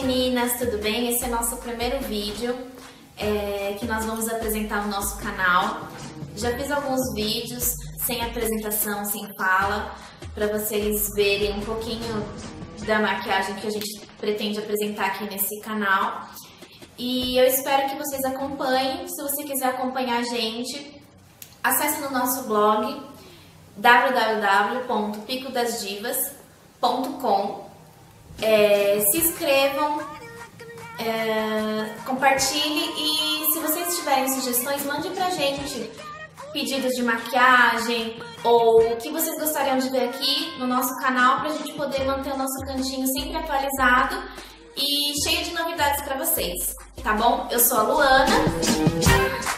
meninas, tudo bem? Esse é nosso primeiro vídeo que nós vamos apresentar no nosso canal. Já fiz alguns vídeos sem apresentação, sem fala, para vocês verem um pouquinho da maquiagem que a gente pretende apresentar aqui nesse canal. E eu espero que vocês acompanhem. Se você quiser acompanhar a gente, acesse no nosso blog www.picodasdivas.com. Se inscrevam, compartilhe e se vocês tiverem sugestões, mande pra gente pedidos de maquiagem ou o que vocês gostariam de ver aqui no nosso canal pra gente poder manter o nosso cantinho sempre atualizado e cheio de novidades pra vocês, tá bom? Eu sou a Luana.